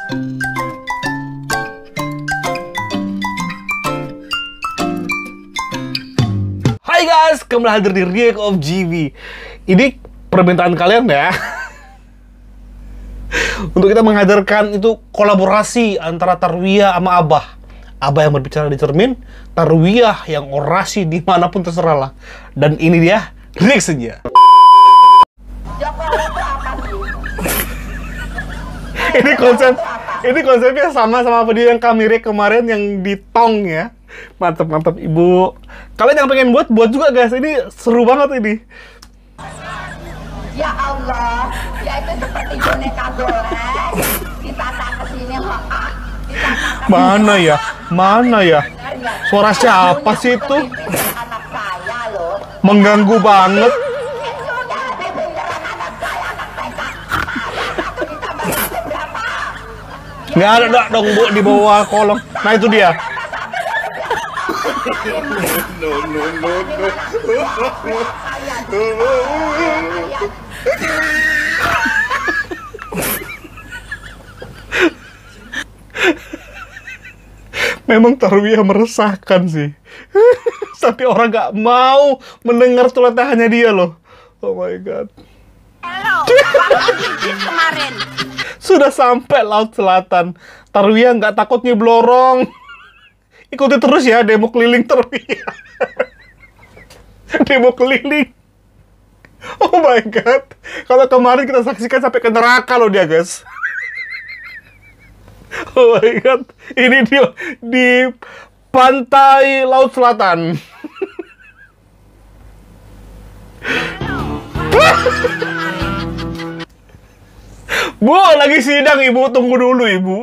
Hai guys, kembali hadir di React of GB. Ini permintaan kalian ya. Untuk kita menghadirkan itu kolaborasi antara Tarwiyah sama Abah. Abah yang berbicara di cermin, Tarwiyah yang orasi dimanapun terserah lah. Dan ini dia reaksinya. Ini konsepnya sama video yang kami react kemarin yang di Tong ya. Mantap ibu. Kalian yang pengen buat juga guys. Ini seru banget ini. Ya Allah, ya itu seperti boneka golek. Kita tak kesini Mana ya? Suara siapa sih itu? Anak saya loh. Mengganggu banget. Nggak ada dong bu di bawah kolong. Nah itu dia. Memang Tarwiyah meresahkan sih. Tapi orang nggak mau mendengar celotehannya dia loh. Oh my god. Halo, kemarin. Sudah sampai Laut Selatan. Tarwiyah nggak takut nyeblorong. Ikuti terus ya demo keliling Tarwiyah. Demo keliling. Oh my god. Kalau kemarin kita saksikan sampai ke neraka loh dia guys. Oh my god. Ini dia di pantai Laut Selatan. Bu, lagi sidang ibu. Tunggu dulu ibu.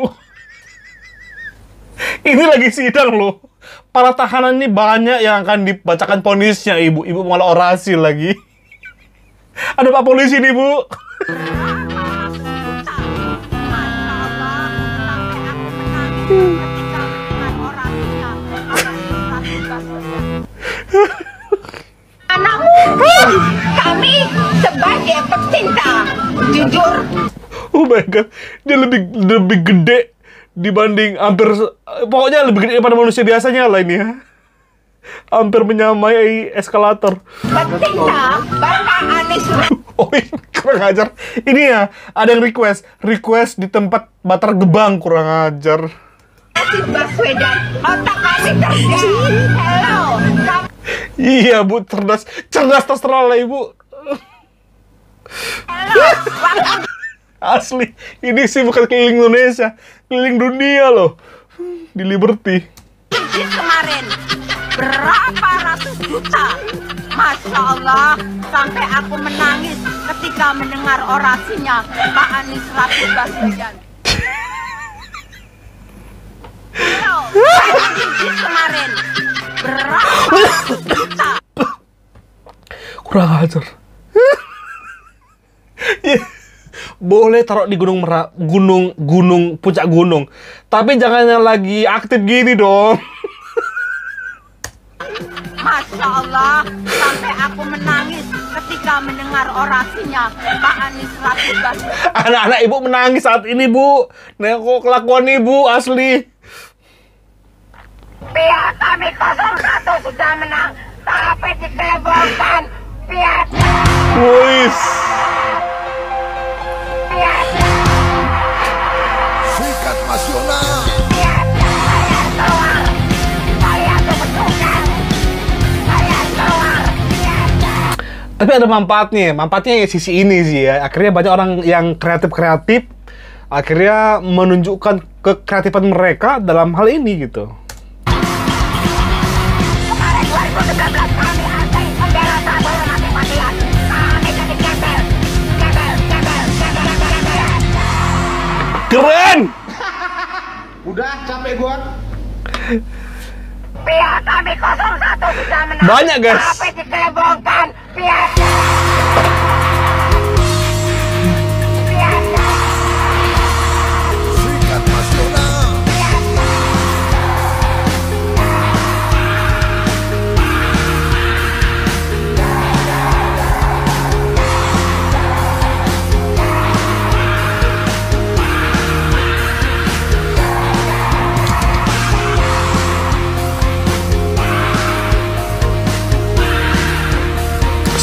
Ini lagi sidang loh. Para tahanan ini banyak yang akan dibacakan vonisnya ibu. Ibu malah orasi lagi. Ada Pak Polisi nih bu. Anakmu, kami sebagai pecinta, jujur. Oh my god, dia lebih gede dibanding pokoknya lebih gede daripada manusia biasanya lah ini ya. Hampir menyamai eskalator. Pecinta Bapak Anies. Oh ini kurang ajar. Ini ya, ada yang request di tempat Bantar Gebang, kurang ajar. Anies Baswedan, otak kami cerdas. Hello. Iya bu, cerdas terserah lah ibu. Hello. Asli, ini sih bukan keliling Indonesia, keliling dunia loh. Di Liberty. Kemarin berapa ratus juta? Masya Allah, sampai aku menangis ketika mendengar orasinya Pak Anies Rashid Baswedan. Hello, kemarin berapa ratus juta? Kurang ajar. Boleh taruh di puncak gunung, tapi jangan yang lagi aktif gini dong. Masya Allah, sampai aku menangis ketika mendengar orasinya Pak Anies Rashid Baswedan. Anak-anak ibu menangis saat ini bu. Nengok kelakuan ibu asli. Pihak kami 01 sudah menang, tapi dikebohkan pihak. Wis. Sikat nasional. Tapi ada manfaatnya ya sisi ini sih ya. Akhirnya banyak orang yang kreatif akhirnya menunjukkan kekreatifan mereka dalam hal ini gitu. Kemarin 2019 kami hargai bendera Prabowo mati-matian. Kami jadi gembel. Keren! Udah capek gua. Pihak kami 01 sudah menang. Banyak guys. Tapi dikebohkan pihak. Sikat nasional.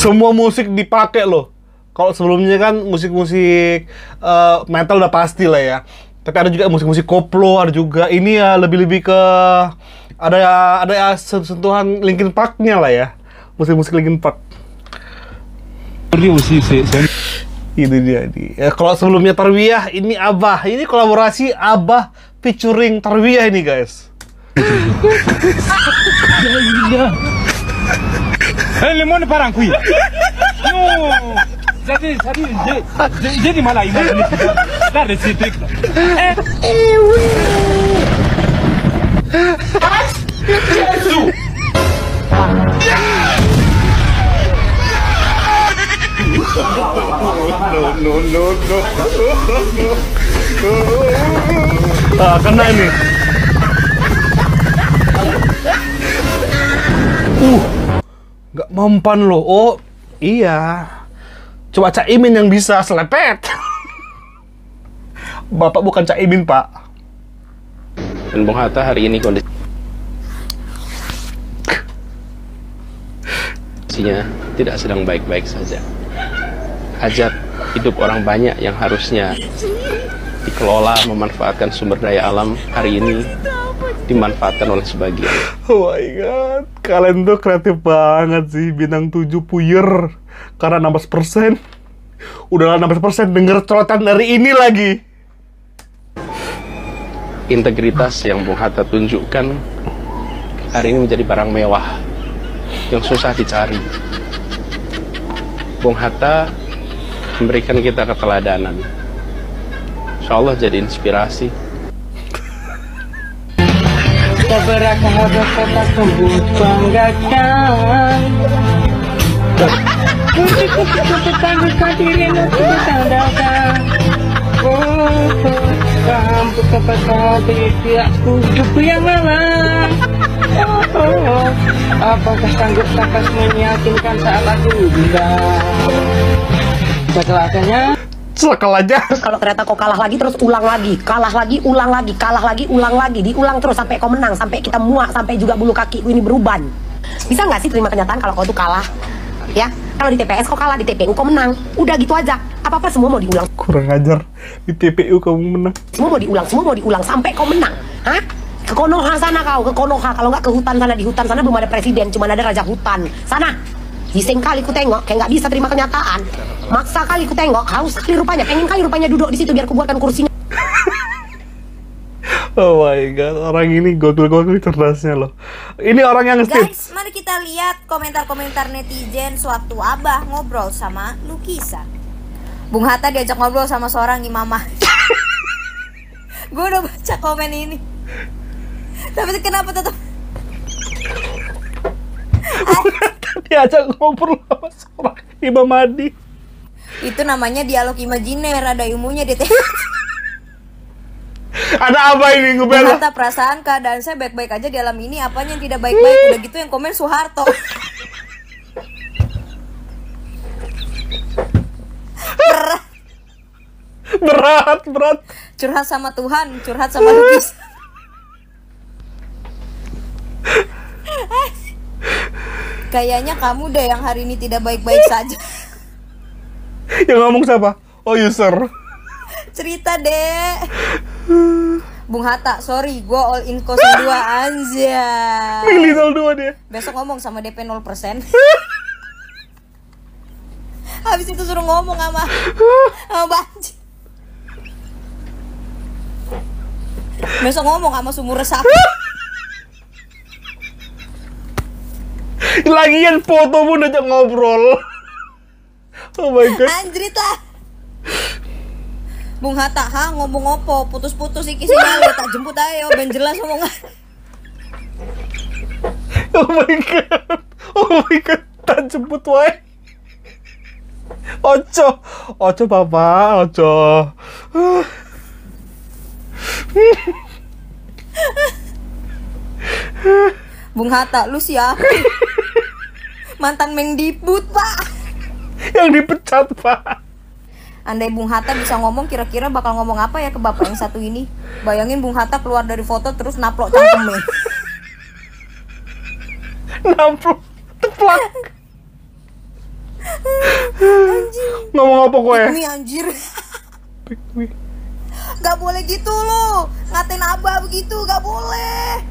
Semua musik dipakai loh. Kalau sebelumnya kan musik-musik metal udah pasti lah ya. Tapi ada juga musik-musik koplo, ada juga ini ya lebih-lebih ke ada sentuhan Linkin Park-nya lah ya. Musik-musik Linkin Park. Itu dia nih. Kalau sebelumnya Tarwiyah, ini Abah. Ini kolaborasi Abah featuring Tarwiyah ini, guys. Lemon parang kuy. No. Jadi malah ini. Lah resipik. Ah, kena ini. Nggak mempan loh. Oh, iya. Coba Cak Imin yang bisa selepet. Bapak bukan Cak Imin, Pak. Dan Bung Hatta hari ini kondisinya tidak sedang baik-baik saja. Hajat hidup orang banyak yang harusnya dikelola memanfaatkan sumber daya alam hari ini dimanfaatkan oleh sebagian. Oh my god, kalian tuh kreatif banget sih. Bintang 7 puyer karena 16%. Udah 16% denger colotan dari ini lagi. Integritas yang Bung Hatta tunjukkan hari ini menjadi barang mewah yang susah dicari. Bung Hatta memberikan kita keteladanan. Insya Allah jadi inspirasi. Beberapa modal kota tembus banggakan. Untuk tangguhkan dirimu tidak tandalkan. Paham kepada tidak kudu yang malam. Apakah sanggup sakas meyakinkan saat aku bilang kecelakannya? Sekal aja. Terus kalau ternyata kau kalah lagi, terus ulang lagi, kalah lagi, ulang lagi, kalah lagi, ulang lagi, diulang terus sampai kau menang, sampai kita muak, sampai juga bulu kakiku ini beruban. Bisa nggak sih terima kenyataan kalau kau tuh kalah? Ya, kalau di TPS kau kalah, di TPU kau menang. Udah gitu aja. Apa-apa semua mau diulang. Kurang ajar. Di TPU kamu menang. Semua mau diulang sampai kau menang. Hah? Ke Konoha sana kau, ke Konoha. Kalau nggak ke hutan sana, di hutan sana belum ada presiden, cuma ada raja hutan. Sana. Gising kali ku tengok, kayak nggak bisa terima kenyataan. Maksa kali ku tengok, haus kali rupanya, pengen kali rupanya duduk di situ biar ku buatkan kursinya. Oh my god, orang ini gokil-gokil cerdasnya loh. Ini orang yang Guys, mari kita lihat komentar-komentar netizen sewaktu Abah ngobrol sama Lukisa. Bung Hatta diajak ngobrol sama seorang imamah. Gue udah baca komen ini. Tapi kenapa tetap diajak ngobrol sama seorang Imam Mahdi. itu namanya dialog imajiner, ada ilmunya di Ada apa ini Bung ngebela? Hatta, perasaan keadaan saya baik-baik aja di alam ini, apanya yang tidak baik-baik? Udah gitu yang komen Soeharto. Berat. Curhat sama Tuhan, curhat sama Lukis. Kayaknya kamu deh yang hari ini tidak baik-baik saja. Yang ngomong siapa? Oh, user. Cerita deh. Bung Hatta, sorry, gue all in 02 anjay. Milih 02 dia. Besok ngomong sama DP 0%. Habis itu suruh ngomong sama Banji. Besok ngomong sama Sumur Resapi. Lagian foto pun aja ngobrol. Oh my god. Anjrit lah. Bung Hatta, ngomong opo? Putus-putus iki sinyalnya, tak jemput ayo, ben jelas omongan. Oh my god. Tak jemput wae. Ojo papa, ojo. Bung Hatta, lu siapa? Mantan Mendikbud, Pak. Yang dipecat, Pak. Andai Bung Hatta bisa ngomong, kira-kira bakal ngomong apa ya ke bapak yang satu ini? Bayangin Bung Hatta keluar dari foto terus naplok cangkemnya. Naplok teplak. Ngomong apa gue? Ini anjir. Gak boleh gitu lo. Ngatain Abah begitu, gak boleh.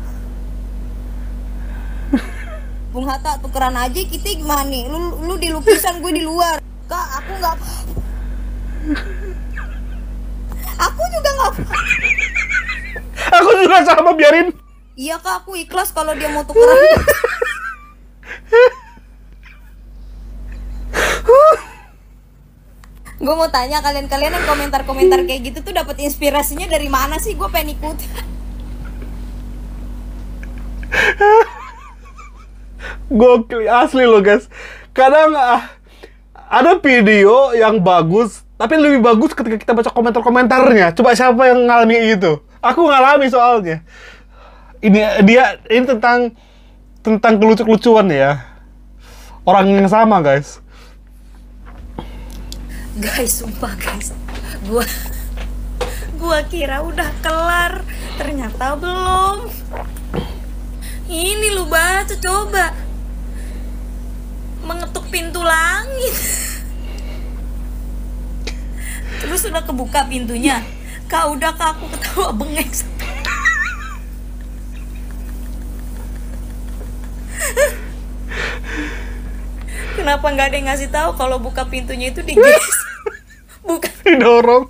Bung Hatta tukeran aja kita gimana nih? Lu di lukisan, gue di luar. Kak, aku nggak. Aku juga nggak. Aku juga sama, biarin. Iya kak, aku ikhlas kalau dia mau tukeran. Gue mau tanya kalian-kalian yang komentar-komentar kayak gitu tuh dapat inspirasinya dari mana sih? Gue pengen ikut. Gokil, asli loh guys. Kadang ada video yang bagus, tapi lebih bagus ketika kita baca komentar-komentarnya. Coba siapa yang ngalami itu? Aku ngalami soalnya. Ini tentang kelucu-kelucuan ya. Orang yang sama guys. Guys, sumpah guys, gua kira udah kelar, ternyata belum. Ini lu baca coba, mengetuk pintu langit. Terus udah kebuka pintunya, kak udah kak aku ketawa bengek. Kenapa nggak ada yang ngasih tahu kalau buka pintunya itu digeser, bukan Didorong.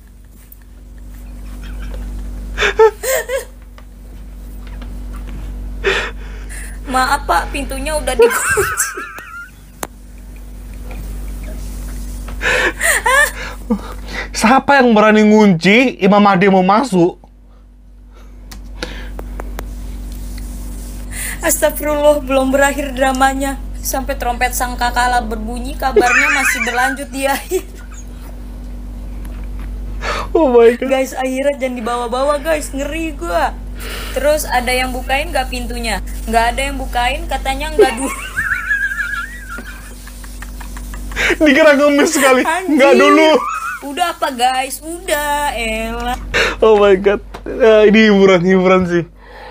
maaf pak, pintunya udah dikunci. Siapa yang berani ngunci Imam Mahdi mau masuk? Astagfirullah, belum berakhir dramanya. Sampai trompet sangkakala berbunyi, kabarnya masih berlanjut di akhir. Oh my god. Guys, akhirat jangan dibawa-bawa guys, ngeri gua. Terus ada yang bukain gak pintunya? Gak ada yang bukain, katanya nggak dulu. Dikira ngemis sekali. Anjir. Nggak dulu. Udah apa guys? Udah, elah. Oh my god. Ini hiburan sih.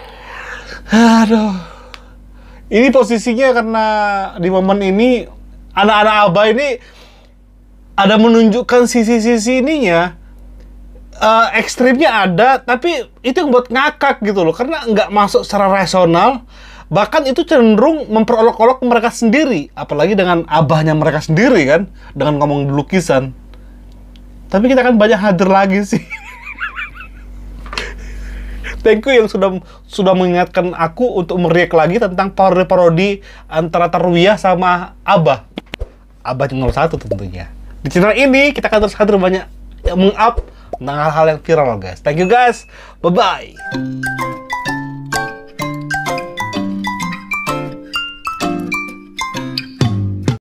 Aduh. Ini posisinya karena di momen ini anak-anak Abah ini ada menunjukkan sisi-sisi ininya. Ekstrimnya ada, tapi itu yang buat ngakak gitu loh, karena nggak masuk secara rasional, bahkan itu cenderung memperolok-olok mereka sendiri, apalagi dengan abahnya mereka sendiri kan, dengan ngomong lukisan. Tapi kita kan banyak hadir lagi sih. Thank you yang sudah mengingatkan aku untuk meriak lagi tentang parodi antara Tarwiyah sama Abah. Abah channel 1 tentunya. Di channel ini kita akan terus hadir banyak yang meng-up tentang hal-hal yang viral guys. Thank you guys. Bye-bye.